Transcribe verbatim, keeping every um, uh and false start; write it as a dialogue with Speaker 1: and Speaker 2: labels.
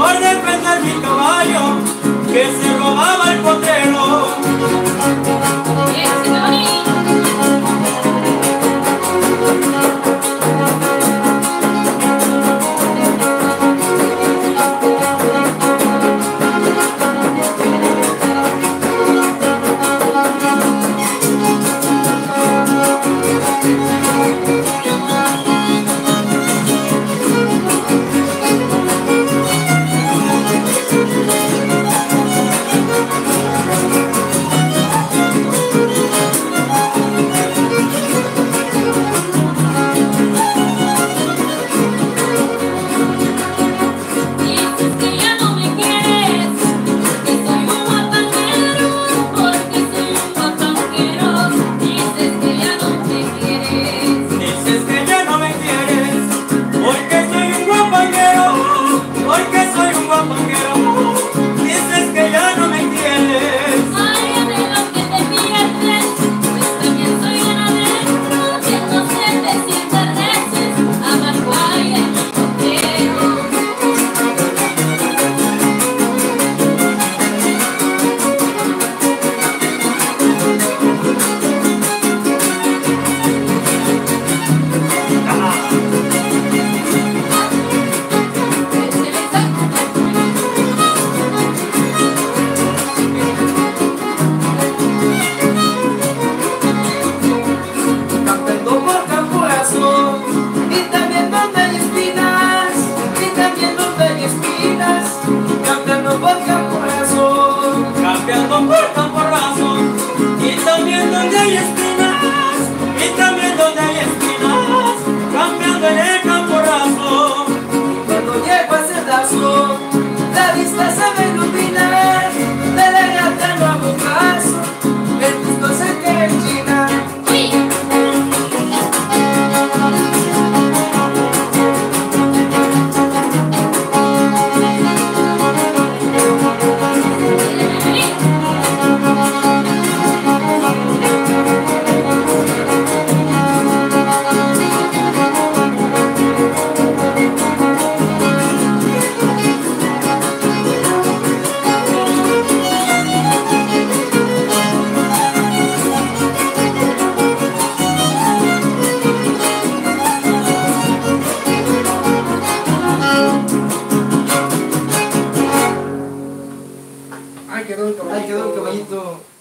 Speaker 1: por defender mi caballo que se robaba el potrero. Campeando por camporrazo y también donde hay espinas, y también donde hay espinas, campeando en el camporrazo.
Speaker 2: Cuando llego a Cedazo, la vista se me ilumina, de la gata no hago caso, el gusto se que es China.
Speaker 3: Ay, quedó el caballito.
Speaker 2: Ay, quedó el caballito.